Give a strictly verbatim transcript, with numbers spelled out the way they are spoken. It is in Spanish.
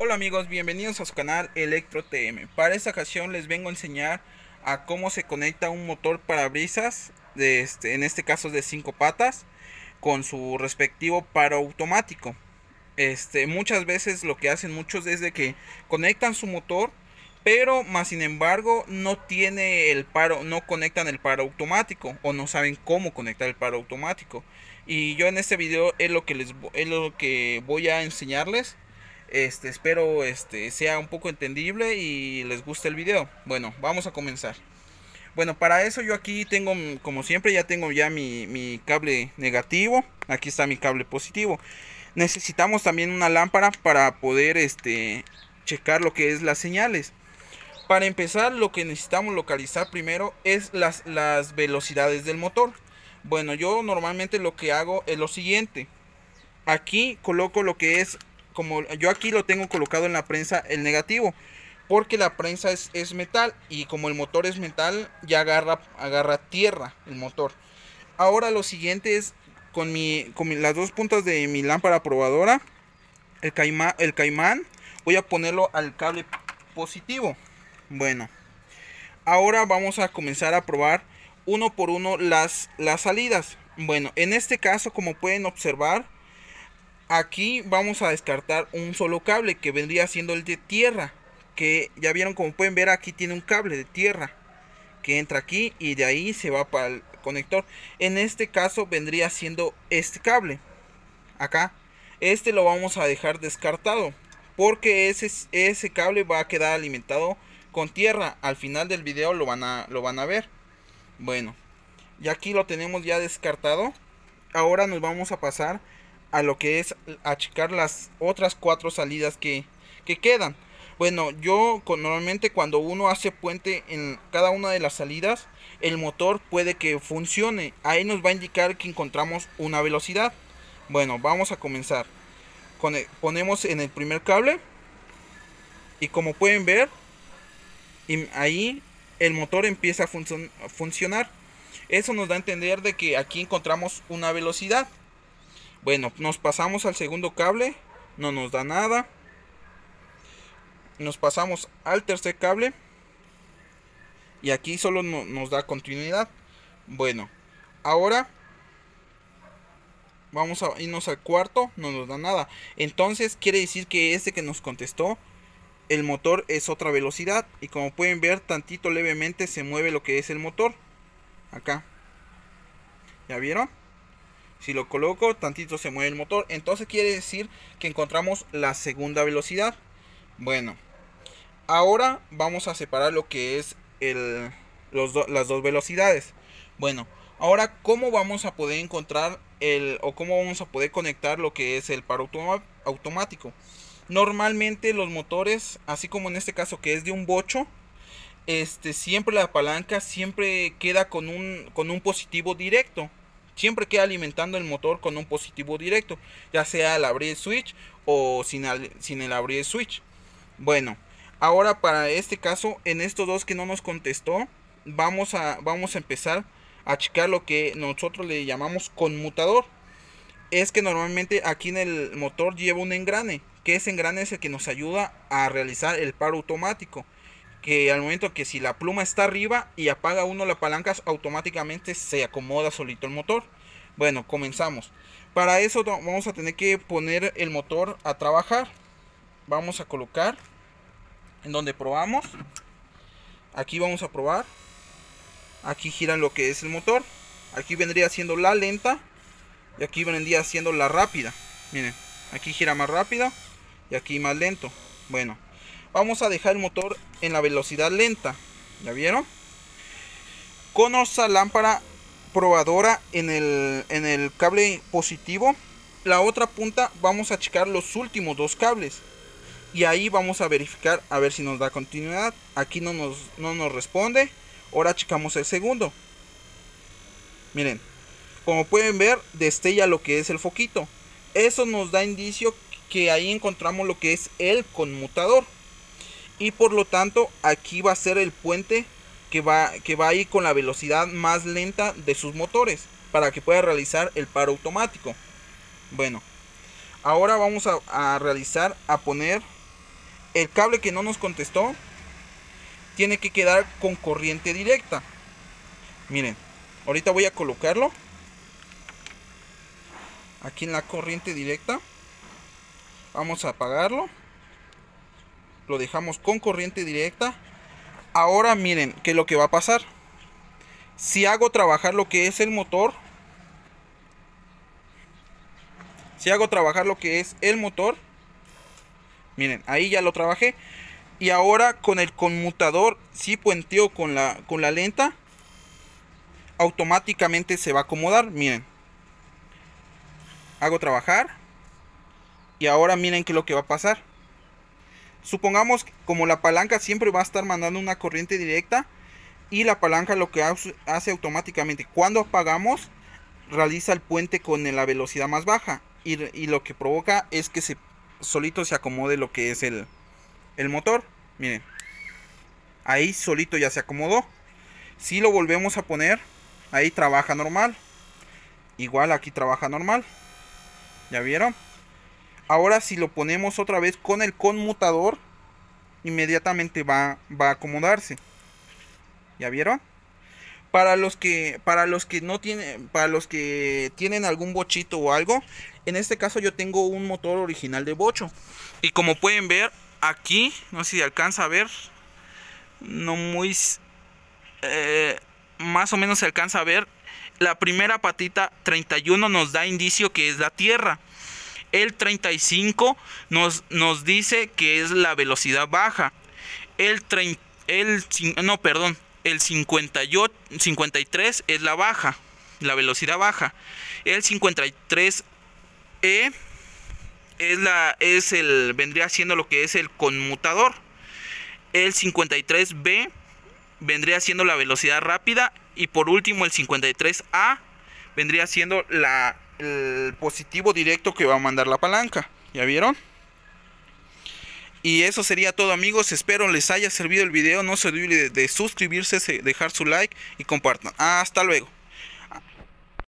Hola amigos, bienvenidos a su canal Electro T M. Para esta ocasión les vengo a enseñar a cómo se conecta un motor parabrisas, de este, en este caso de cinco patas, con su respectivo paro automático. Este, muchas veces lo que hacen muchos es de que conectan su motor, pero más sin embargo no tiene el paro, no conectan el paro automático o no saben cómo conectar el paro automático. Y yo en este video es lo que les es lo que voy a enseñarles. Este, espero este sea un poco entendible y les guste el video. Bueno, vamos a comenzar. Bueno, para eso yo aquí tengo, como siempre, ya tengo ya mi, mi cable negativo. Aquí está mi cable positivo. Necesitamos también una lámpara para poder este checar lo que es las señales. Para empezar, lo que necesitamos localizar primero es las, las velocidades del motor. Bueno, yo normalmente lo que hago es lo siguiente. Aquí coloco lo que es, como yo aquí lo tengo colocado en la prensa, el negativo, porque la prensa es, es metal, y como el motor es metal, ya agarra, agarra tierra el motor. Ahora lo siguiente es, con, mi, con mi, las dos puntas de mi lámpara probadora, el caimán, el caimán, voy a ponerlo al cable positivo. Bueno, ahora vamos a comenzar a probar uno por uno las, las salidas. Bueno, en este caso, como pueden observar, aquí vamos a descartar un solo cable que vendría siendo el de tierra, que ya vieron, como pueden ver, aquí tiene un cable de tierra que entra aquí y de ahí se va para el conector. En este caso vendría siendo este cable acá. Este lo vamos a dejar descartado porque ese, ese cable va a quedar alimentado con tierra. Al final del video lo van a, lo van a ver. Bueno, y aquí lo tenemos ya descartado. Ahora nos vamos a pasar a lo que es a checar las otras cuatro salidas que, que quedan. Bueno, yo con, normalmente cuando uno hace puente en cada una de las salidas, el motor puede que funcione. Ahí nos va a indicar que encontramos una velocidad. Bueno, vamos a comenzar. Con el, ponemos en el primer cable y como pueden ver, y ahí el motor empieza a, func a funcionar. Eso nos da a entender de que aquí encontramos una velocidad. Bueno, nos pasamos al segundo cable, no nos da nada. Nos pasamos al tercer cable y aquí solo no, nos da continuidad. Bueno, ahora vamos a irnos al cuarto, no nos da nada. Entonces quiere decir que este que nos contestó, el motor es otra velocidad. Y como pueden ver, tantito levemente se mueve lo que es el motor. Acá, ¿ya vieron? Si lo coloco, tantito se mueve el motor. Entonces quiere decir que encontramos la segunda velocidad. Bueno, ahora vamos a separar lo que es el, los do, las dos velocidades. Bueno, ahora cómo vamos a poder encontrar el, o cómo vamos a poder conectar lo que es el paro automático. Normalmente los motores, así como en este caso que es de un bocho, este siempre la palanca siempre queda con un con un positivo directo. Siempre queda alimentando el motor con un positivo directo, ya sea al abrir el switch o sin, al, sin el abrir el switch. Bueno, ahora para este caso, en estos dos que no nos contestó, vamos a, vamos a empezar a checar lo que nosotros le llamamos conmutador. Es que normalmente aquí en el motor lleva un engrane, que ese engrane es el que nos ayuda a realizar el paro automático. Que al momento que si la pluma está arriba y apaga uno la palanca, automáticamente se acomoda solito el motor. Bueno, comenzamos. Para eso vamos a tener que poner el motor a trabajar. Vamos a colocar en donde probamos. Aquí vamos a probar. Aquí gira lo que es el motor. Aquí vendría siendo la lenta y aquí vendría siendo la rápida. Miren, aquí gira más rápido y aquí más lento. Bueno, vamos a dejar el motor en la velocidad lenta. ¿Ya vieron? Con nuestra lámpara probadora en el, en el cable positivo, la otra punta vamos a checar los últimos dos cables. Y ahí vamos a verificar a ver si nos da continuidad. Aquí no nos, no nos responde. Ahora checamos el segundo. Miren, como pueden ver, destella lo que es el foquito. Eso nos da indicio que ahí encontramos lo que es el conmutador. Y por lo tanto aquí va a ser el puente que va, que va a ir con la velocidad más lenta de sus motores, para que pueda realizar el paro automático. Bueno, ahora vamos a, a realizar, a poner el cable que no nos contestó tiene que quedar con corriente directa. Miren, ahorita voy a colocarlo aquí en la corriente directa. Vamos a apagarlo. Lo dejamos con corriente directa. Ahora miren qué es lo que va a pasar. Si hago trabajar lo que es el motor, si hago trabajar lo que es el motor, miren, ahí ya lo trabajé. Y ahora con el conmutador, si puenteo con la, con la lenta, automáticamente se va a acomodar. Miren, hago trabajar. Y ahora miren qué es lo que va a pasar. Supongamos que como la palanca siempre va a estar mandando una corriente directa, y la palanca lo que hace automáticamente cuando apagamos, realiza el puente con la velocidad más baja. Y, y lo que provoca es que se solito se acomode lo que es el, el motor. Miren, ahí solito ya se acomodó. Si lo volvemos a poner, ahí trabaja normal. Igual aquí trabaja normal. ¿Ya vieron? Ahora si lo ponemos otra vez con el conmutador, inmediatamente va, va a acomodarse. ¿Ya vieron? Para los que para los que no tienen para los que tienen algún bochito o algo, en este caso yo tengo un motor original de bocho. Y como pueden ver aquí, no sé si alcanza a ver, no muy eh, más o menos se alcanza a ver, la primera patita treinta y uno nos da indicio que es la tierra. El treinta y cinco nos, nos dice que es la velocidad baja. El treinta, el no, perdón, el cincuenta y ocho, cincuenta y tres es la baja, la velocidad baja. El cincuenta y tres E es la es el vendría siendo lo que es el conmutador. El cincuenta y tres B vendría siendo la velocidad rápida, y por último el cincuenta y tres A vendría siendo la el positivo directo que va a mandar la palanca. ¿Ya vieron? Y eso sería todo, amigos. Espero les haya servido el video. No se olviden de suscribirse, dejar su like y compartan. Hasta luego.